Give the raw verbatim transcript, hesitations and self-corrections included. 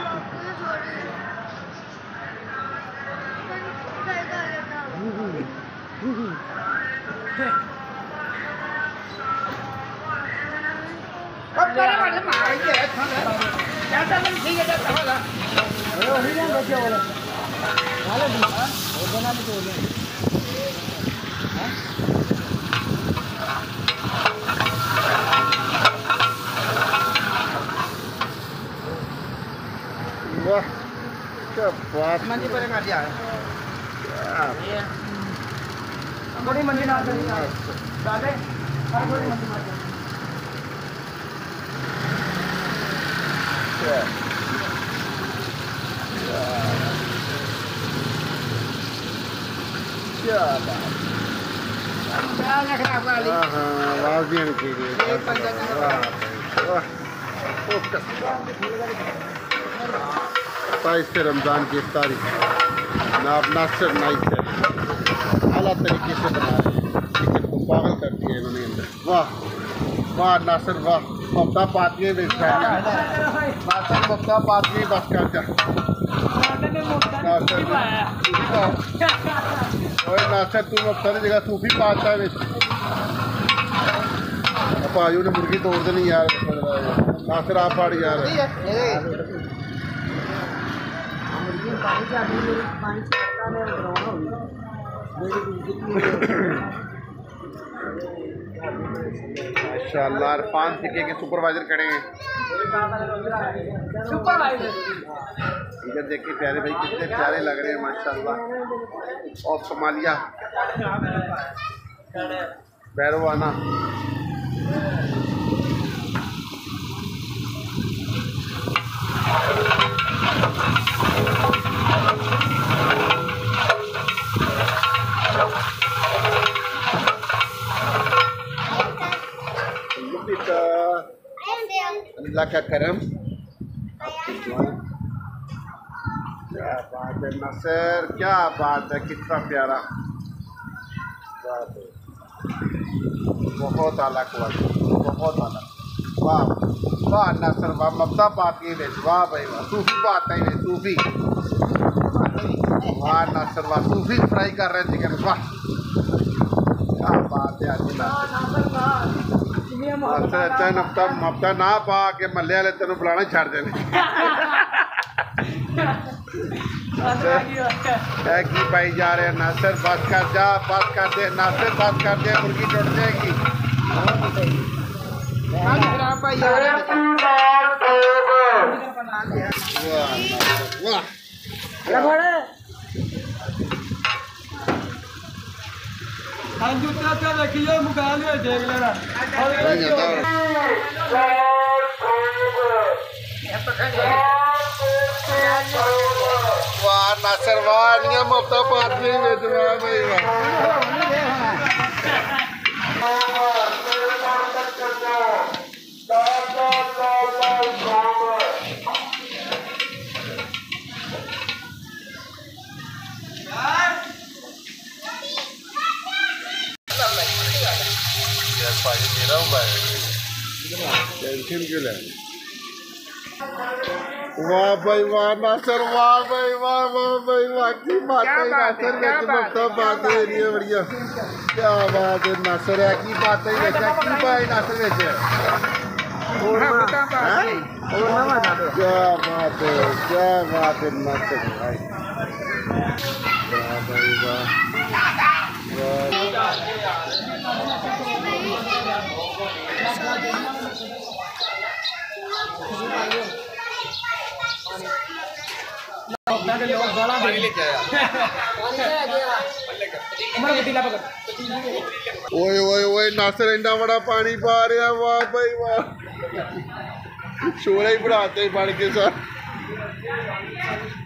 Wah, cepat. Mandi pada nggak dia? Iya. Aku ini mandi nggak ada. Ada. Aku ini mandi nggak ada. Ya. Ya. Ya. Banyak kenapa kali? Ah, bagian kiri. Wah, wah. Fokus. सत्ताईस से रमज़ान की इफ्तारी नाब Nasir night है अला तरीके से बनाया chicken को पागल कर दिया इन्होंने अंदर। वाह वाह नासिर वाह ममता पाती नासिर ममता पाती बस कर जा नासिर नासिर तू ममता की जगह सूफी पाता है भाजू ने मुर्गी तोड़ देनी यार नासिर आप फाड़ यार माशाल्लाह इरफान सिक्के के सुपरवाइजर खड़े हैं। सुपरवाइजर इधर देखिए प्यारे भाई कितने प्यारे लग रहे हैं माशाल्लाह। और सोमालिया बैरवाना अल्लाह का करम। क्या बात है नासिर, क्या बात है, कितना प्यारा बात है, बहुत आला क्वालिटी, बहुत आला। वाह वाह नासिर वाह ममता पाती है वाह भाई वाह सूफी बात है सूफी। वाह नासिर वाह सूफी फ्राई कर रहे हैं चिकन। वाह क्या बात है आज अच्छा अच्छा नफ्ता मफ्ता ना पा के मल्ले वाले तेन बुलाना छड़ देने की पाई जा रहे हैं। नासिर बस कर जा बस कर दे नासिर बस कर दे मुर्गी टूट जाएगी। देखिए मुकाल देख लेना वाह नासिर वाह नियम ममता पाती है वाह भाई वाह। टेंशन क्यों ले? वाह भाई वाह नासिर वाह भाई वाह वाह भाई वाह की बात है नासिर में ममता बात है ये बढ़िया। क्या बात है नासिर है की बात है बेटा की बात है नासिर में क्या बात है क्या बात है नासिर भाई वाह भाई वाह ओए ओए ओए नासिर इंडा बड़ा पानी पा रहा वाह भाई वाह शोरा ही बढ़ाते बढ़ के साथ।